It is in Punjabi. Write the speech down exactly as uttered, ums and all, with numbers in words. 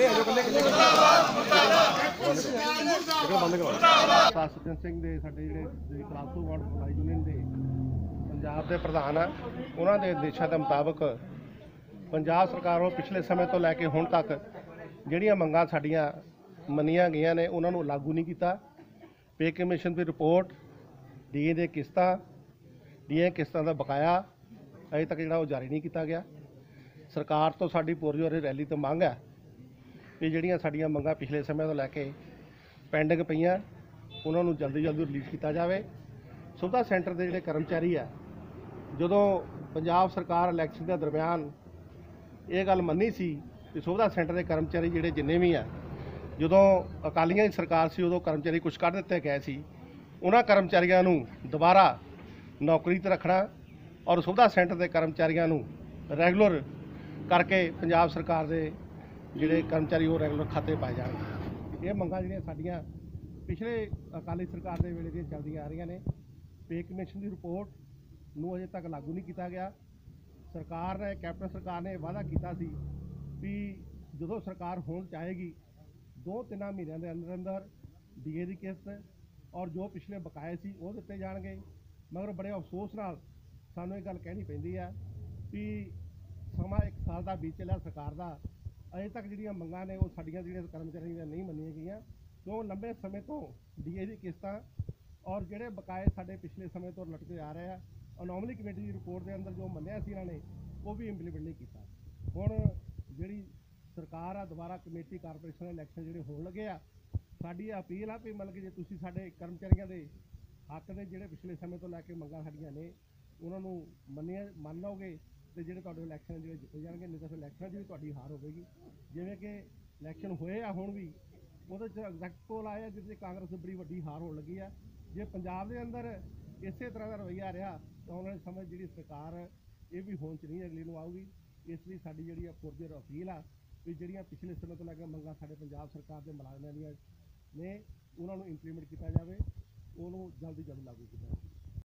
ਸਚਿਨ ਸਿੰਘ ਦੇ ਸਾਡੇ ਜਿਹੜੇ ਕਲਾਸੋ ਵਾਰਡ ਫਲਾਈ ਯੂਨੀਅਨ ਦੇ ਪੰਜਾਬ ਦੇ ਪ੍ਰਧਾਨ ਆ, ਉਹਨਾਂ ਦੇ ਆਦੇਸ਼ਾਂ ਦੇ ਮੁਤਾਬਕ ਪੰਜਾਬ ਸਰਕਾਰ ਵੱਲੋਂ ਪਿਛਲੇ ਸਮੇਂ ਤੋਂ ਲੈ ਕੇ ਹੁਣ ਤੱਕ ਜਿਹੜੀਆਂ ਮੰਗਾਂ ਸਾਡੀਆਂ ਮੰਨੀਆਂ ਗਈਆਂ ਨੇ ਉਹਨਾਂ ਨੂੰ ਲਾਗੂ ਨਹੀਂ ਕੀਤਾ। ਪੇ ਕਮਿਸ਼ਨ ਦੀ ਰਿਪੋਰਟ, ਡੀਏ ਦੇ ਕਿਸ਼ਤਾਂ ਡੀਏ ਕਿਸ਼ਤਾਂ ਦਾ ਬਕਾਇਆ ਅਜੇ ਤੱਕ ਜਿਹੜਾ ਉਹ ਜਾਰੀ ਨਹੀਂ ਕੀਤਾ ਗਿਆ। ਸਰਕਾਰ ਤੋਂ ਸਾਡੀ ਪੁਰਜੋਰ ਰੈਲੀ ਤੋਂ ਮੰਗ ਹੈ ਕਿ ਜਿਹੜੀਆਂ ਸਾਡੀਆਂ ਮੰਗਾਂ ਪਿਛਲੇ ਸਮੇਂ ਤੋਂ ਲੈ ਕੇ ਪੈਂਡਿੰਗ ਪਈਆਂ ਉਹਨਾਂ ਨੂੰ ਜਲਦੀ ਜਲਦੀ ਰਿਲੀਜ਼ ਕੀਤਾ ਜਾਵੇ। ਸੁਵਿਧਾ ਸੈਂਟਰ ਦੇ ਜਿਹੜੇ ਕਰਮਚਾਰੀ ਆ, ਜਦੋਂ ਪੰਜਾਬ ਸਰਕਾਰ ਇਲੈਕਸ਼ਨ ਦੇ ਦਰਮਿਆਨ ਇਹ ਗੱਲ ਮੰਨੀ ਸੀ ਕਿ ਸੁਵਿਧਾ ਸੈਂਟਰ ਦੇ ਕਰਮਚਾਰੀ ਜਿਹੜੇ ਜਿੰਨੇ ਵੀ ਆ, ਜਦੋਂ ਅਕਾਲੀਆਂ ਦੀ ਸਰਕਾਰ ਸੀ ਉਦੋਂ ਕਰਮਚਾਰੀ ਕੁਛ ਕੱਢ ਦਿੱਤੇ ਗਏ ਸੀ, ਉਹਨਾਂ ਕਰਮਚਾਰੀਆਂ ਨੂੰ ਦੁਬਾਰਾ ਨੌਕਰੀ 'ਤੇ ਰੱਖਣਾ ਔਰ ਸੁਵਿਧਾ ਸੈਂਟਰ ਦੇ ਕਰਮਚਾਰੀਆਂ ਨੂੰ ਰੈਗੂਲਰ ਕਰਕੇ ਪੰਜਾਬ ਸਰਕਾਰ ਦੇ ਜਿਹੜੇ ਕਰਮਚਾਰੀ ਉਹ ਰੈਗੂਲਰ ਖਾਤੇ ਪਾਏ ਜਾਣਗੇ। ਇਹ ਮੰਗਾਂ ਜਿਹੜੀਆਂ ਸਾਡੀਆਂ ਪਿਛਲੇ ਅਕਾਲੀ ਸਰਕਾਰ ਦੇ ਵੇਲੇ ਦੀਆਂ ਚੱਲਦੀਆਂ ਆ ਰਹੀਆਂ ਨੇ। ਪੇ ਕਮਿਸ਼ਨ ਦੀ ਰਿਪੋਰਟ ਨੂੰ ਅਜੇ ਤੱਕ ਲਾਗੂ ਨਹੀਂ ਕੀਤਾ ਗਿਆ। ਸਰਕਾਰ ਨੇ, ਕੈਪਟਨ ਸਰਕਾਰ ਨੇ ਵਾਅਦਾ ਕੀਤਾ ਸੀ ਵੀ ਜਦੋਂ ਸਰਕਾਰ ਹੋਣ ਚਾਹੇਗੀ ਦੋ ਤਿੰਨਾਂ ਮਹੀਨਿਆਂ ਦੇ ਅੰਦਰ ਅੰਦਰ ਡੀਏ ਦੀ ਕਿਸ਼ਤ ਔਰ ਜੋ ਪਿਛਲੇ ਬਕਾਏ ਸੀ ਉਹ ਦਿੱਤੇ ਜਾਣਗੇ। ਮਗਰ ਬੜੇ ਅਫਸੋਸ ਨਾਲ ਸਾਨੂੰ ਇਹ ਗੱਲ ਕਹਿਣੀ ਪੈਂਦੀ ਆ ਵੀ ਸਮਾਂ ਇੱਕ ਸਾਲ ਦਾ ਬੀਤ ਚੱਲਿਆ ਸਰਕਾਰ ਦਾ, ਅਜੇ ਤੱਕ ਜਿਹੜੀਆਂ ਮੰਗਾਂ ਨੇ ਉਹ ਸਾਡੀਆਂ ਜਿਹੜੀਆਂ ਕਰਮਚਾਰੀਆਂ ਦੀਆਂ ਨਹੀਂ ਮੰਨੀਆਂ ਗਈਆਂ। ਕਿਉਂ ਲੰਬੇ ਸਮੇਂ ਤੋਂ ਡੀਏ ਦੀ ਕਿਸ਼ਤਾਂ ਔਰ ਜਿਹੜੇ ਬਕਾਏ ਸਾਡੇ ਪਿਛਲੇ ਸਮੇਂ ਤੋਂ ਲਟਕਦੇ ਆ ਰਹੇ ਆ, ਅਨੋਮਲੀ ਕਮੇਟੀ ਦੀ ਰਿਪੋਰਟ ਦੇ ਅੰਦਰ ਜੋ ਮੰਨਿਆ ਸੀ ਇਹਨਾਂ ਨੇ ਉਹ ਵੀ ਇੰਪਲੀਮੈਂਟ ਨਹੀਂ ਕੀਤਾ। ਹੁਣ ਜਿਹੜੀ ਸਰਕਾਰ ਆ, ਦੁਬਾਰਾ ਕਮੇਟੀ ਕਾਰਪੋਰੇਸ਼ਨ ਇਲੈਕਸ਼ਨ ਜਿਹੜੇ ਹੋਣ ਲੱਗੇ ਆ, ਸਾਡੀ ਅਪੀਲ ਆ ਵੀ ਮਤਲਬ ਕਿ ਜੇ ਤੁਸੀਂ ਸਾਡੇ ਕਰਮਚਾਰੀਆਂ ਦੇ ਹੱਕ ਦੇ ਜਿਹੜੇ ਪਿਛਲੇ ਸਮੇਂ ਤੋਂ ਲੈ ਕੇ ਮੰਗਾਂ ਸਾਡੀਆਂ ਨੇ ਉਹਨਾਂ ਨੂੰ ਮੰਨਿਆ ਮੰਨ ਲਓਗੇ ਤੇ ਜਿਹੜੇ ਤੁਹਾਡੇ ਇਲੈਕਸ਼ਨ ਜਿਹੜੇ ਜਿੱਤੇ ਜਾਣਗੇ, ਨਹੀਂ ਤਾਂ ਫਿਰ ਇਲੈਕਸ਼ਨ 'ਚ ਵੀ ਤੁਹਾਡੀ ਹਾਰ ਹੋਵੇਗੀ। ਜਿਵੇਂ ਕਿ ਇਲੈਕਸ਼ਨ ਹੋਏ ਆ ਹੁਣ ਵੀ, ਉਹਦੇ 'ਚ ਐਗਜ਼ੈਕਟ ਪੋਲ ਆਏ ਆ ਜਿਹਦੇ 'ਚ ਕਾਂਗਰਸ ਦੀ ਬੜੀ ਵੱਡੀ ਹਾਰ ਹੋਣ ਲੱਗੀ ਆ। ਜੇ ਪੰਜਾਬ ਦੇ ਅੰਦਰ ਇਸੇ ਤਰ੍ਹਾਂ ਦਾ ਰਵੱਈਆ ਰਿਹਾ ਤਾਂ ਉਹਨਾਂ ਨੇ ਸਮਝ ਜਿਹੜੀ ਸਰਕਾਰ ਇਹ ਵੀ ਹੋਂਦ 'ਚ ਨਹੀਂ ਅਗਲੀ ਨੂੰ ਆਊਗੀ। ਇਸ ਲਈ ਸਾਡੀ ਜਿਹੜੀ ਆ ਪੁਰਜੋਰ ਅਪੀਲ ਆ ਵੀ ਜਿਹੜੀਆਂ ਪਿਛਲੇ ਸਮੇਂ ਤੋਂ ਲੈ ਕੇ ਮੰਗਾਂ ਸਾਡੇ ਪੰਜਾਬ ਸਰਕਾਰ ਦੇ ਮੁਲਾਜ਼ਮਾਂ ਦੀਆਂ ਨੇ ਉਹਨਾਂ ਨੂੰ ਇੰਪਲੀਮੈਂਟ ਕੀਤਾ ਜਾਵੇ, ਉਹਨੂੰ ਜਲਦੀ ਜਲਦੀ ਲਾਗੂ ਕੀਤਾ ਜਾਵੇ।